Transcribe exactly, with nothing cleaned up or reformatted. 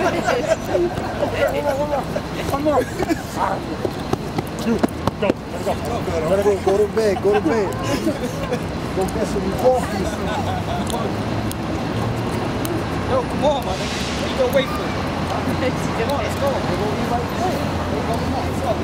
One more. You, go, let's go. Gotta go, go to bed, go to bed. Go get some coffee. Yo, come on, man. What you gonna wait for? Come on, let's go.